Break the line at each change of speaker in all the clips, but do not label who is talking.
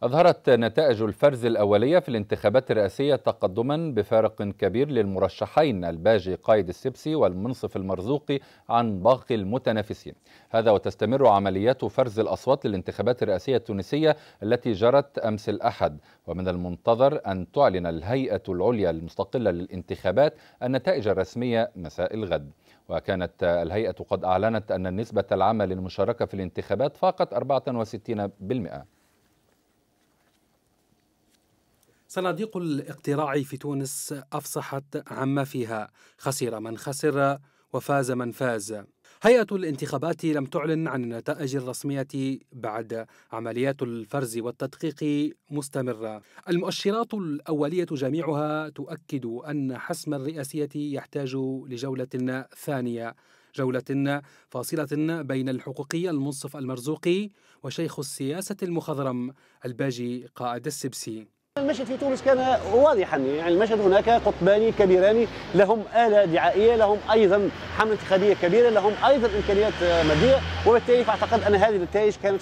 أظهرت نتائج الفرز الأولية في الانتخابات الرئاسية تقدما بفارق كبير للمرشحين الباجي قايد السبسي والمنصف المرزوقي عن باقي المتنافسين. هذا وتستمر عمليات فرز الأصوات للانتخابات الرئاسية التونسية التي جرت أمس الأحد، ومن المنتظر أن تعلن الهيئة العليا المستقلة للانتخابات النتائج الرسمية مساء الغد. وكانت الهيئة قد أعلنت أن النسبة العامة للمشاركة في الانتخابات فاقت 64%.
صناديق الاقتراع في تونس أفصحت عما فيها، خسر من خسر وفاز من فاز. هيئة الانتخابات لم تعلن عن النتائج الرسمية بعد عمليات الفرز والتدقيق مستمرة. المؤشرات الأولية جميعها تؤكد أن حسم الرئاسية يحتاج لجولة ثانية، جولة فاصلة بين الحقوقي المنصف المرزوقي وشيخ السياسة المخضرم الباجي قائد السبسي.
المشهد في تونس كان واضحا، يعني المشهد هناك قطبان كبيران لهم آلة دعائية، لهم أيضا حملة انتخابية كبيرة، لهم أيضا إمكانيات مادية، وبالتالي فأعتقد أن هذه النتائج كانت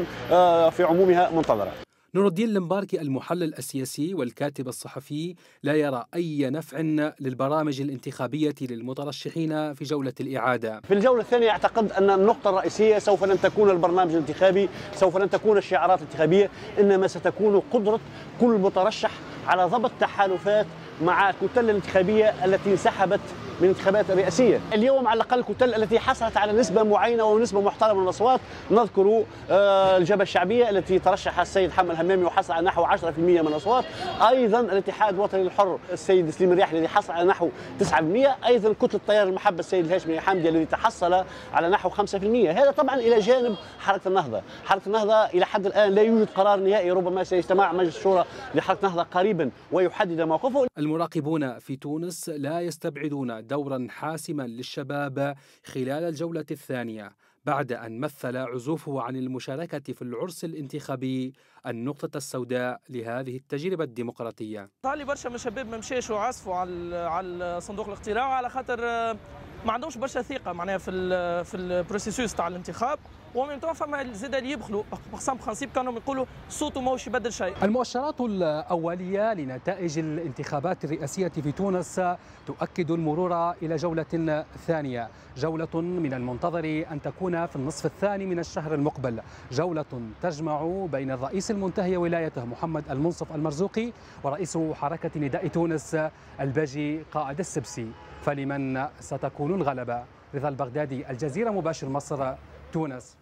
في عمومها منتظرة.
نور الدين المباركي المحلل السياسي والكاتب الصحفي لا يرى أي نفع للبرامج الانتخابية للمترشحين في جولة الإعادة.
في الجولة الثانية أعتقد أن النقطة الرئيسية سوف لن تكون البرنامج الانتخابي، سوف لن تكون الشعارات الانتخابية، إنما ستكون قدرة كل مترشح على ضبط تحالفات مع الكتل الانتخابية التي انسحبت من الانتخابات الرئاسية. اليوم على الأقل الكتل التي حصلت على نسبة معينة ونسبة محترمة من الأصوات، نذكر الجبهة الشعبية التي ترشح السيد حمد الهمامي وحصل على نحو 10% من الأصوات، أيضا الاتحاد الوطني الحر السيد سليم الرياحي الذي حصل على نحو 9%، أيضا كتلة التيار المحبة السيد الهاشمي حمدي الذي تحصل على نحو 5%. هذا طبعا إلى جانب حركة النهضة. حركة النهضة إلى حد الآن لا يوجد قرار نهائي، ربما سيجتمع مجلس الشورى لحركة النهضة قريبا ويحدد موقفه.
المراقبون في تونس لا يستبعدون دورا حاسما للشباب خلال الجولة الثانية، بعد أن مثل عزوفه عن المشاركة في العرس الانتخابي النقطة السوداء لهذه التجربة الديمقراطية.
طالي برشا من الشباب ما مشاش وعزفوا على صندوق الاقتراع على خاطر ما عندهمش برشا ثقة معناها في البروسيسوس تاع الانتخاب، ومن طرف فما زاد اللي يبخلوا بقسم برانسيب كانوا يقولوا صوته ماهوش يبدل شيء.
المؤشرات الأولية لنتائج الانتخابات الرئاسية في تونس تؤكد المرور إلى جولة ثانية، جولة من المنتظر أن تكون في النصف الثاني من الشهر المقبل، جولة تجمع بين الرئيس المنتهي ولايته محمد المنصف المرزوقي ورئيس حركة نداء تونس الباجي قائد السبسي. فلمن ستكون الغلبة؟ رضا البغدادي، الجزيرة مباشر مصر، تونس.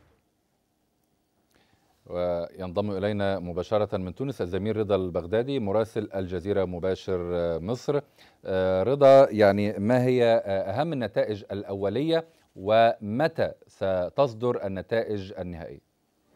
وينضم إلينا مباشرة من تونس الزميل رضا البغدادي مراسل الجزيرة مباشر مصر. رضا، يعني ما هي أهم النتائج الأولية ومتى ستصدر النتائج النهائية؟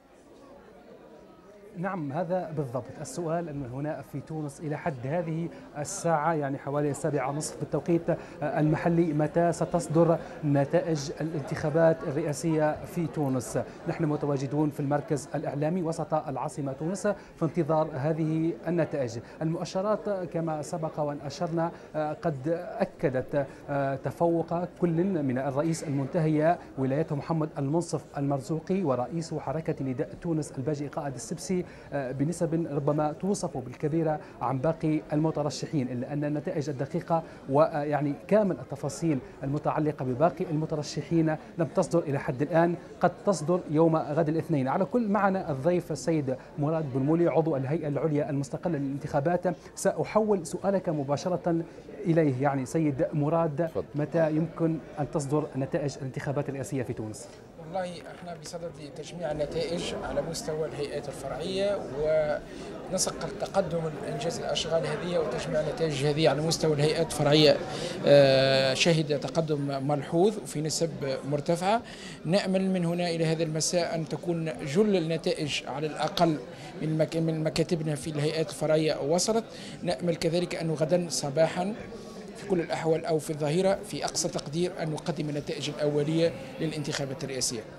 نعم، هذا بالضبط السؤال. أن هنا في تونس إلى حد هذه الساعة، يعني حوالي 7:30 بالتوقيت المحلي، متى ستصدر نتائج الانتخابات الرئاسية في تونس؟ نحن متواجدون في المركز الإعلامي وسط العاصمة تونس في انتظار هذه النتائج. المؤشرات كما سبق وأن أشرنا قد أكدت تفوق كل من الرئيس المنتهي ولايته محمد المنصف المرزوقي ورئيس حركة نداء تونس الباجي قائد السبسي بنسب ربما توصف بالكبيرة عن باقي المترشحين، إلا أن النتائج الدقيقة ويعني كامل التفاصيل المتعلقة بباقي المترشحين لم تصدر إلى حد الآن، قد تصدر يوم غد الاثنين. على كل، معنا الضيف السيد مراد بنمولي عضو الهيئة العليا المستقلة للانتخابات. سأحول سؤالك مباشرة إليه. يعني سيد مراد، متى يمكن أن تصدر نتائج الانتخابات الرئاسية في تونس؟
والله احنا بصدد تجميع النتائج على مستوى الهيئات الفرعيه ونسق تقدم انجاز الاشغال هذه وتجميع النتائج هذه على مستوى الهيئات الفرعيه شهد تقدم ملحوظ وفي نسب مرتفعه. نامل من هنا الى هذا المساء ان تكون جل النتائج على الاقل من مكاتبنا في الهيئات الفرعيه وصلت. نامل كذلك انه غدا صباحا في كل الأحوال أو في الظاهرة في أقصى تقدير أن نقدم النتائج الأولية للانتخابات الرئاسية.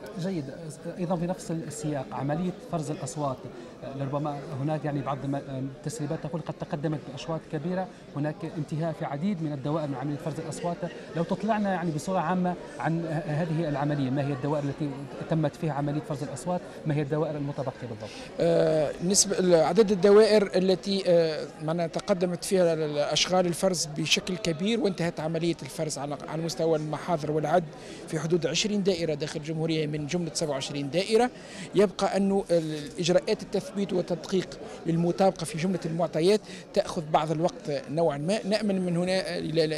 جيد. ايضا في نفس السياق عمليه فرز الاصوات، لربما هناك يعني بعض التسريبات تقول قد تقدمت باصوات كبيره، هناك انتهاء في عديد من الدوائر من عمليه فرز الاصوات. لو تطلعنا يعني بصوره عامه عن هذه العمليه، ما هي الدوائر التي تمت فيها عمليه فرز الاصوات؟ ما هي الدوائر المتبقيه بالضبط؟
نسبة عدد الدوائر التي تقدمت فيها الاشغال الفرز بشكل كبير وانتهت عمليه الفرز على مستوى المحاضر والعد في حدود 20 دائره داخل الجمهوريه من جمله 27 دائره. يبقى انه الاجراءات التثبيت والتدقيق للمطابقه في جمله المعطيات تاخذ بعض الوقت نوعا ما. نامل من هنا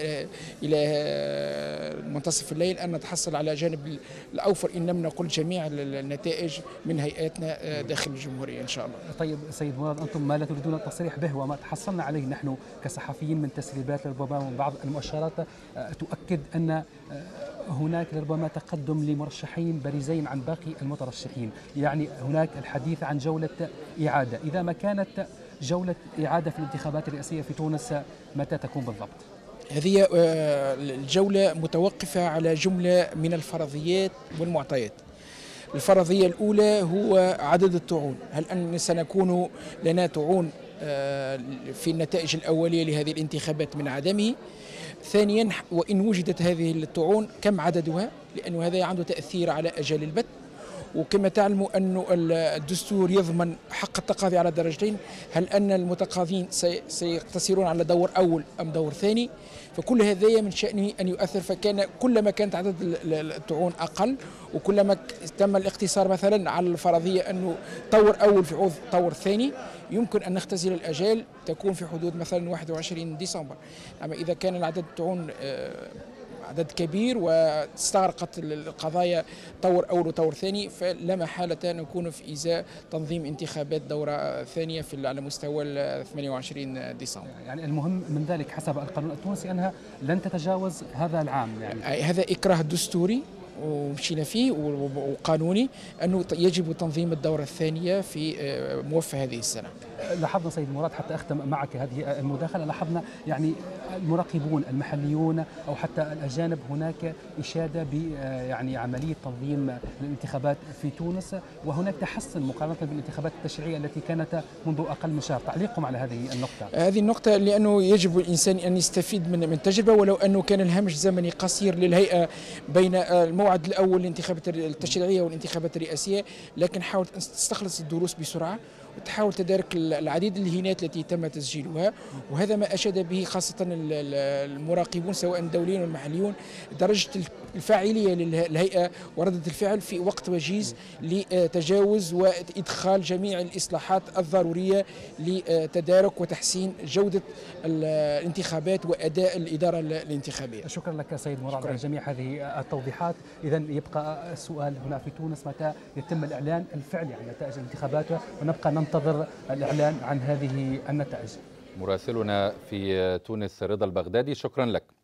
الى منتصف الليل ان نتحصل على جانب الاوفر ان لم نقل جميع النتائج من هيئاتنا داخل الجمهوريه ان شاء الله.
طيب سيد مراد، انتم ما لا تريدون التصريح به وما تحصلنا عليه نحن كصحفيين من تسريبات لربما ومن بعض المؤشرات تؤكد ان هناك لربما تقدم لمرشحين بارزين عن باقي المترشحين، يعني هناك الحديث عن جولة إعادة. إذا ما كانت جولة إعادة في الانتخابات الرئاسية في تونس متى تكون بالضبط؟
هذه الجولة متوقفة على جملة من الفرضيات والمعطيات. الفرضية الأولى هو عدد الطعون، هل أن سنكون لنا طعون في النتائج الأولية لهذه الانتخابات من عدمه؟ ثانيا، وإن وجدت هذه الطعون كم عددها؟ لأن هذا عنده تأثير على أجال البت. وكما تعلموا أن الدستور يضمن حق التقاضي على درجتين، هل أن المتقاضين سيقتصرون على دور أول أم دور ثاني؟ فكل هذا من شأنه أن يؤثر. فكان كلما كانت عدد الطعون أقل وكلما تم الاقتصار مثلا على الفرضية أنه طور أول في عوض طور ثاني، يمكن أن نختزل الأجال تكون في حدود مثلا 21 ديسمبر. أما إذا كان العدد الطعون عدد كبير واستغرقت القضايا طور أول وطور ثاني، فلا محالة نكون في إزاء تنظيم انتخابات دورة ثانية على مستوى 28 ديسمبر.
يعني المهم من ذلك حسب القانون التونسي أنها لن تتجاوز هذا العام، يعني
هذا إكراه دستوري ومشينا فيه وقانوني أنه يجب تنظيم الدورة الثانية في موفى هذه السنة.
لاحظنا سيد مراد، حتى أختم معك هذه المداخلة، لاحظنا يعني المراقبون المحليون أو حتى الأجانب هناك إشادة ب يعني عملية تنظيم الانتخابات في تونس، وهناك تحسن مقارنة بالانتخابات التشريعية التي كانت منذ أقل من شهر. تعليقكم على هذه النقطة؟
هذه النقطة لأنه يجب الإنسان أن يستفيد من تجربة، ولو أنه كان الهامش الزمني قصير للهيئة بين الموعد الأول للانتخابات التشريعية والانتخابات الرئاسية، لكن حاولت أن تستخلص الدروس بسرعة وتحاول تدارك العديد الهينات التي تم تسجيلها. وهذا ما أشاد به خاصة المراقبون سواء الدوليون والمحليون، درجة الفاعلية للهيئة وردة الفعل في وقت وجيز لتجاوز وإدخال جميع الإصلاحات الضرورية لتدارك وتحسين جودة الانتخابات وأداء الإدارة الانتخابية.
شكرا لك سيد مراد على جميع هذه التوضيحات. إذن يبقى السؤال هنا في تونس متى يتم الإعلان الفعلي عن نتائج الانتخابات، ونبقى ننتظر الإعلان عن هذه النتائج.
مراسلنا في تونس رضا البغدادي، شكرا لك.